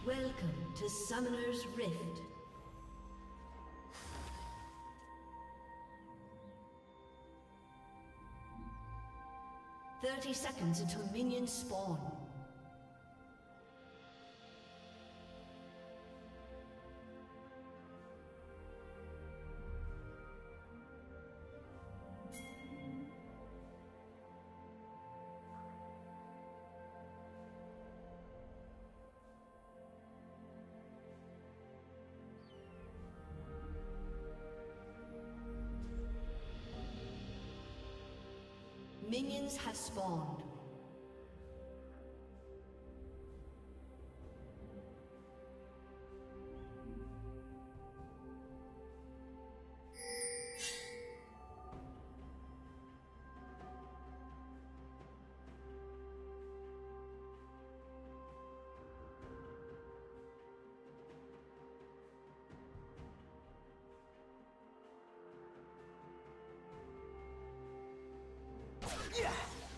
Welcome to Summoner's Rift. "30 seconds until minions spawn. Minions have spawned. Yeah!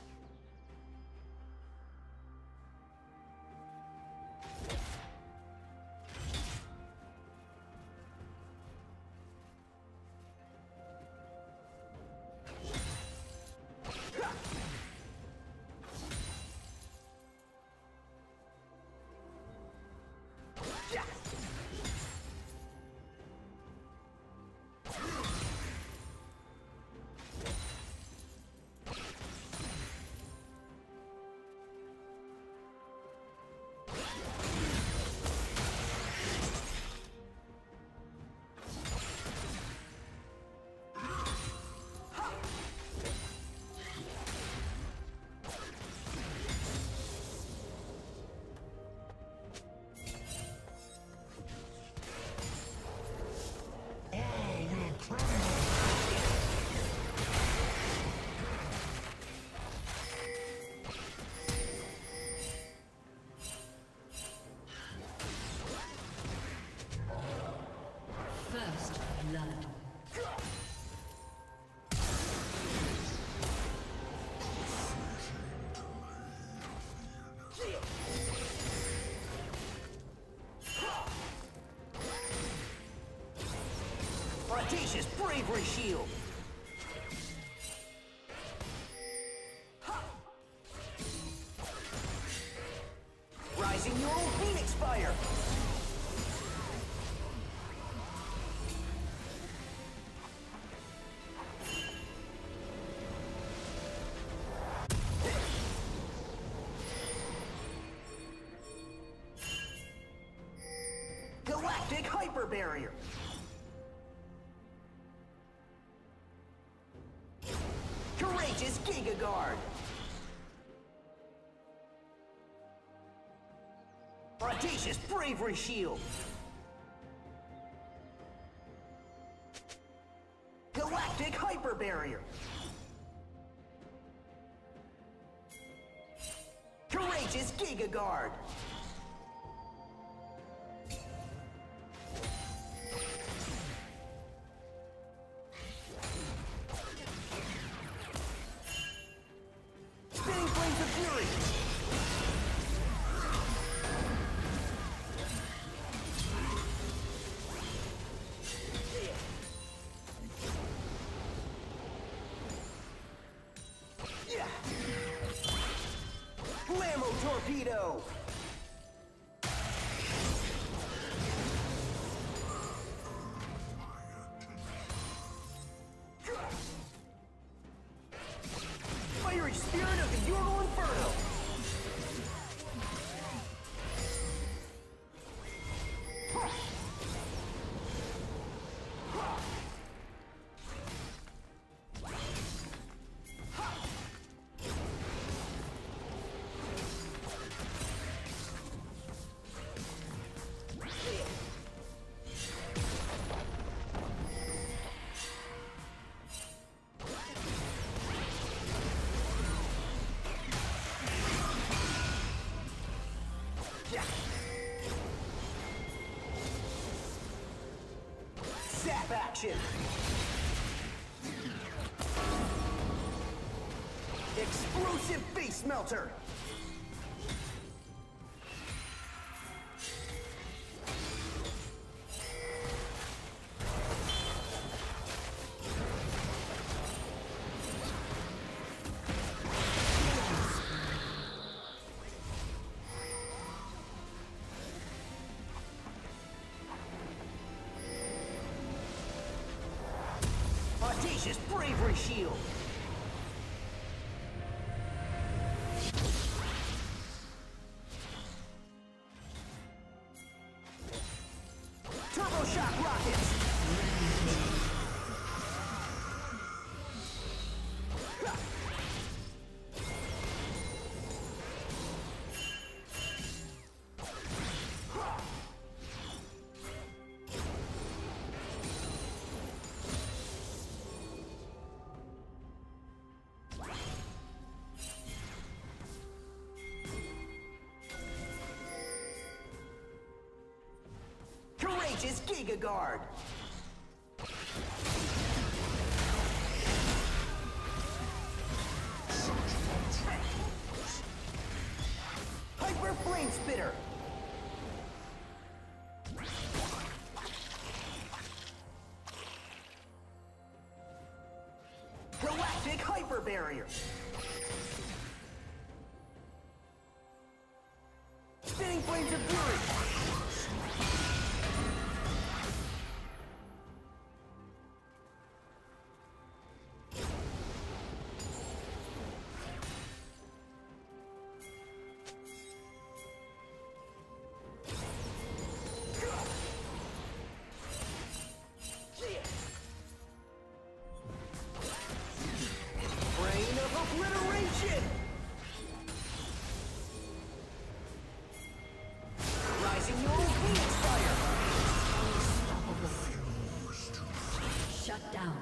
First blood. Audacious Bravery Shield! Rising Neural Phoenix Fire! Galactic Hyper Barrier! Courageous Giga Guard! Audacious Bravery Shield! Galactic Hyper Barrier! Courageous Giga Guard! Spinning Flames of Fury! Blammo Torpedo! Fiery Spirit of the Yorgel Inferno! Zap action! Explosive Face Melter! Audacious Bravery Shield! Turbo Shock Rockets! Courageous Giga Guard! Hyper Flame Spitter! Galactic Hyper Barrier! Spinning Flames of Fury! Obliteration! Rising Yodel Phoenix Fire! Shut down.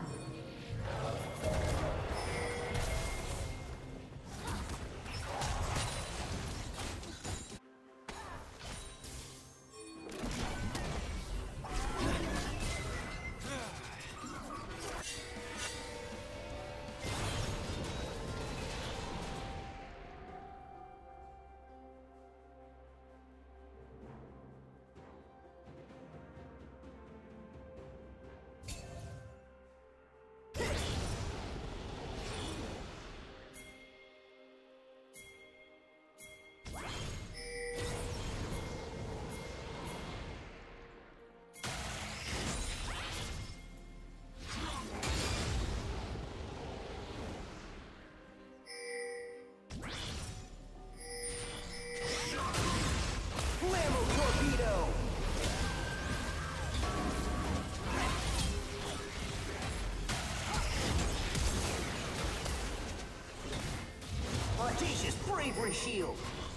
Audacious Bravery Shield!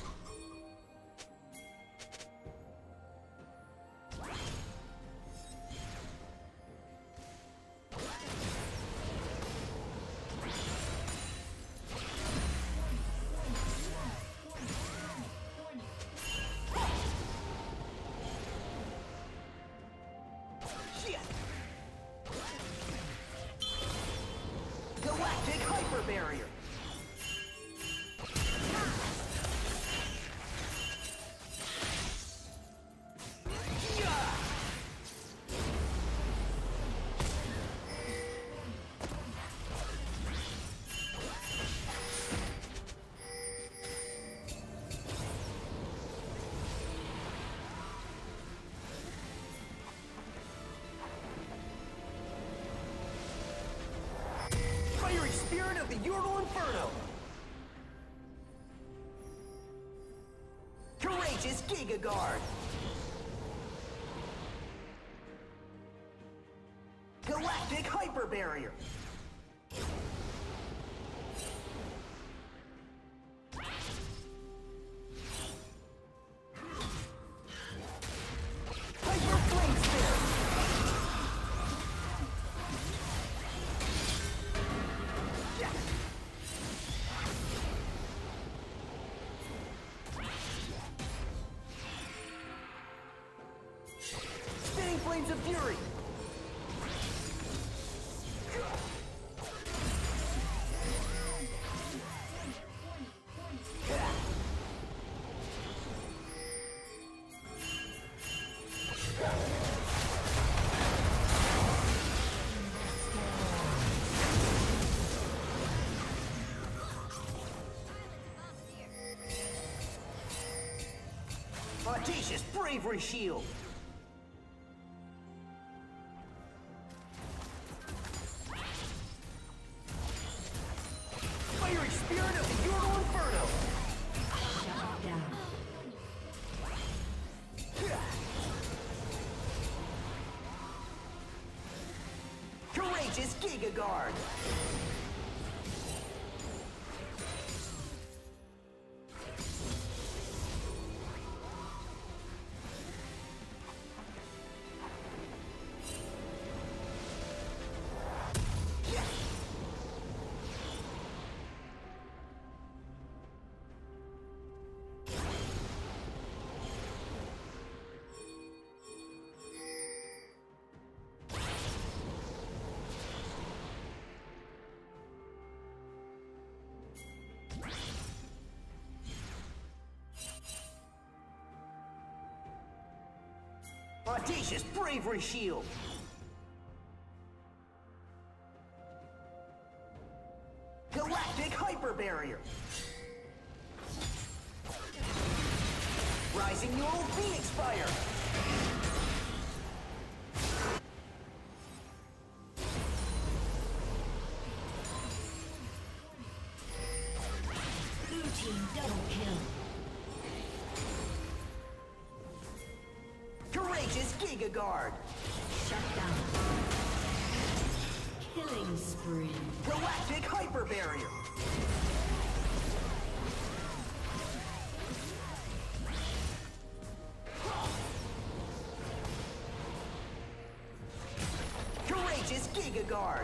Galactic Hyper Barrier! Fiery Spirit of the Yordle Inferno! Courageous Giga Guard! Galactic Hyper Barrier! Hyper Flame Spitter! Spinning Flames of Fury! Audacious Bravery Shield! spirit of the Ural Inferno! Shut down. Courageous Giga Guard! Audacious Bravery Shield! Galactic Hyper Barrier! Rising Neural Phoenix Fire! Blue team double kill. Courageous Giga Guard! Shut down. Killing spree. Galactic Hyper Barrier! Courageous Giga Guard!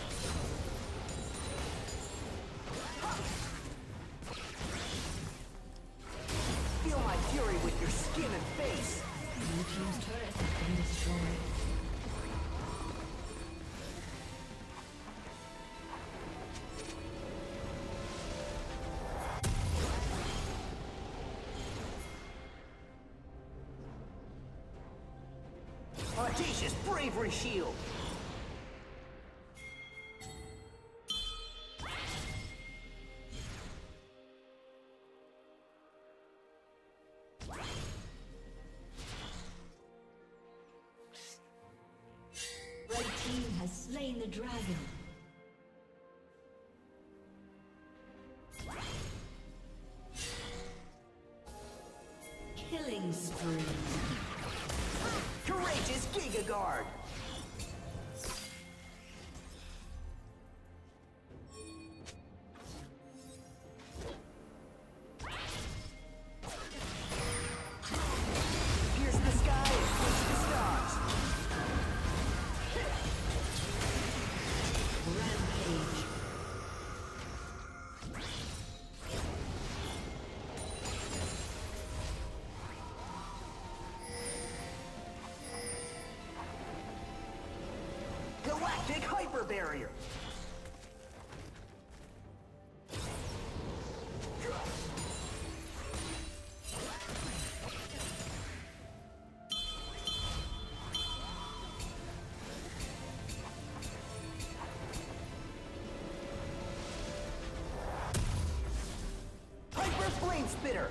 Feel my fury with your skin and face! Blue team's turret has been destroyed. Audacious Bravery Shield! Red team has slain the dragon. Killing spree. Courageous Giga Guard! Pierce the sky and push the stars! Rampage. Galactic Hyper Barrier! Hyper Flame Spitter!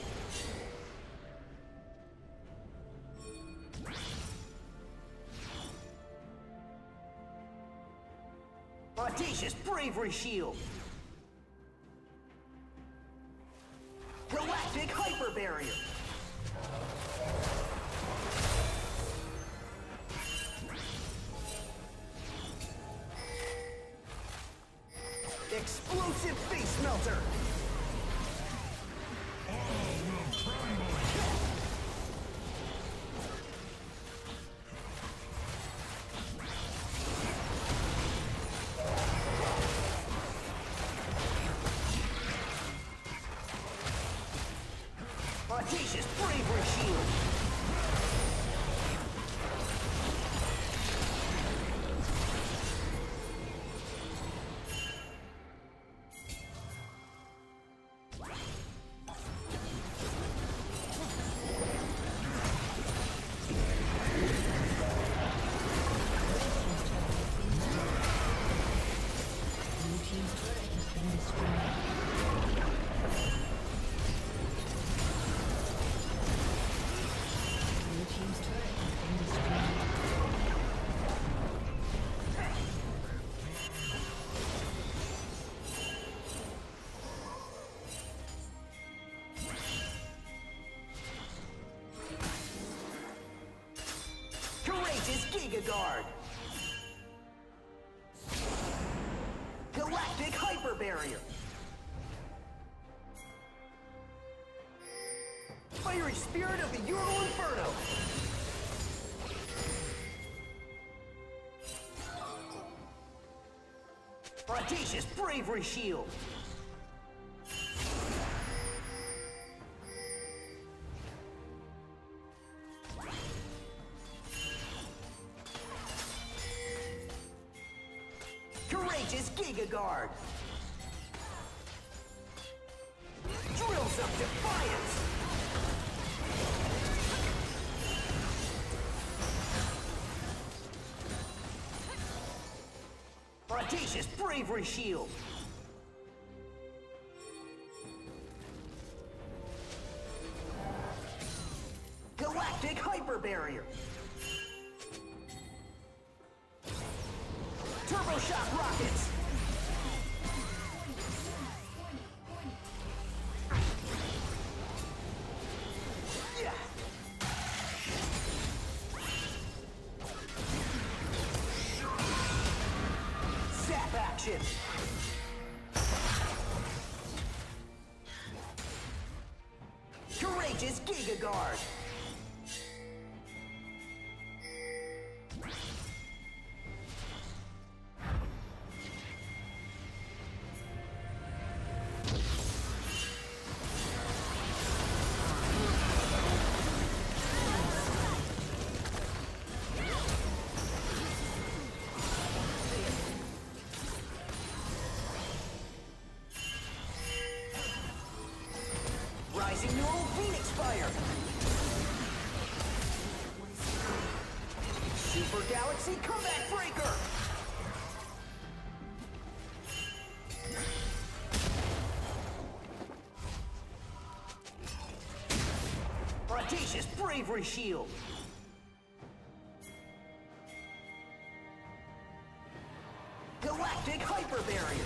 Audacious Bravery Shield! Galactic Hyper Barrier! Explosive Face Melter! Audacious Bravery Shield! Blue team's turret has been destroyed. fiery spirit of the Ural Inferno! Audacious Bravery Shield! Courageous Giga Guard! Drills of Defiance! Audacious Bravery Shield! Galactic Hyper Barrier! Turbo Shock Rockets! Yeah! Zap action! Courageous Giga Guard! Rising Neural Phoenix Fire! Super Galaxy Comeback Breaker! Audacious Bravery Shield! Galactic Hyper Barrier!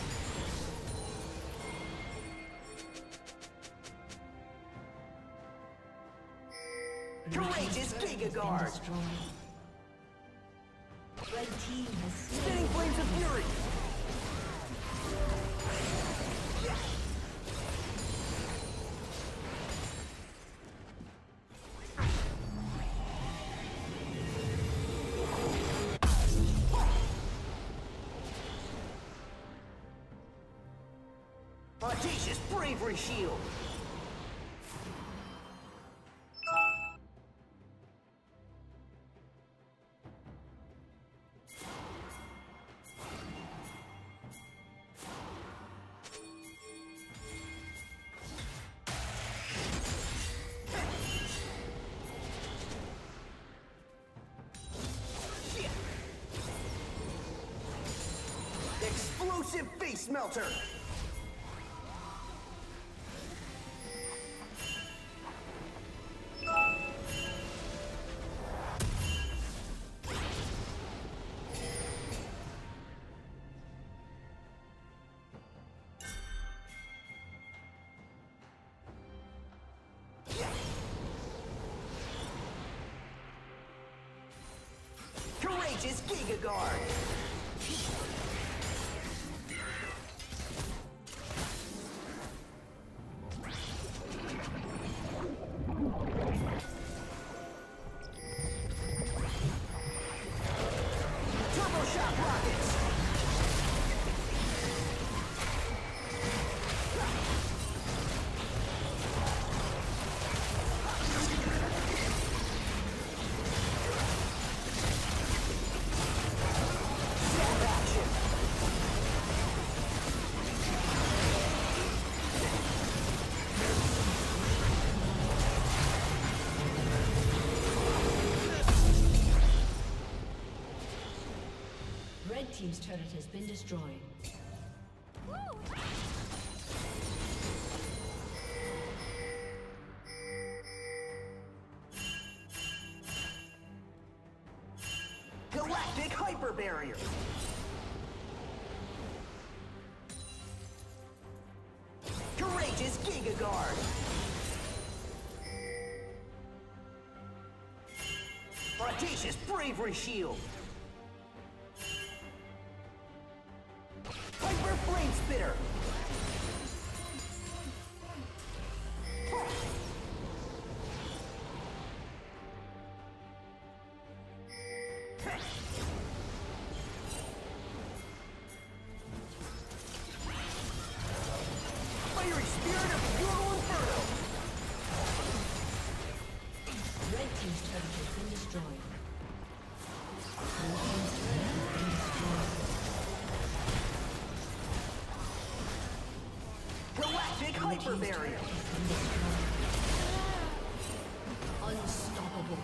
Courageous Giga Guard! Red team has Spinning Flames of Fury! Audacious Bravery Shield! Explosive Face Melter! Courageous Giga Guard! Turbo Shock Rockets! Zap action! Red team's turret has been destroyed. Galactic Hyper Barrier! Courageous Giga Guard! Audacious Bravery Shield! Hyper Flame Spitter! fiery spirit of the Euro Inferno! Red team's turret has been destroyed. Blue team's turret has been destroyed. Galactic Hyper Barrier! Unstoppable.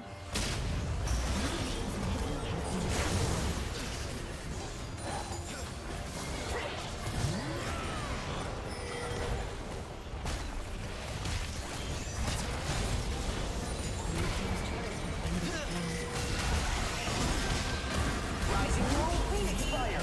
Rising World Phoenix Fire!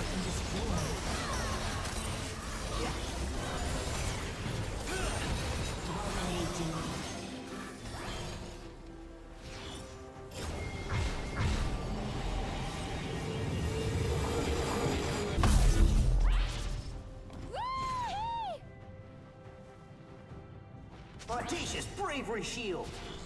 Audacious Bravery Shield!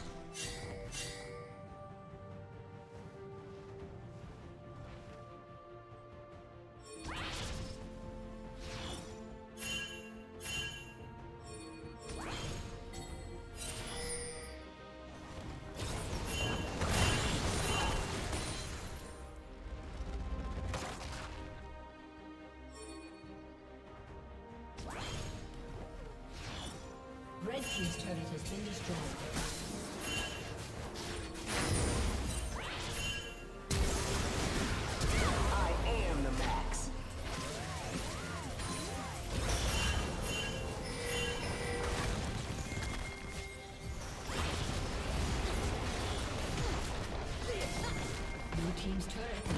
Red team's turret has been destroyed. I am the Max. Blue team's turret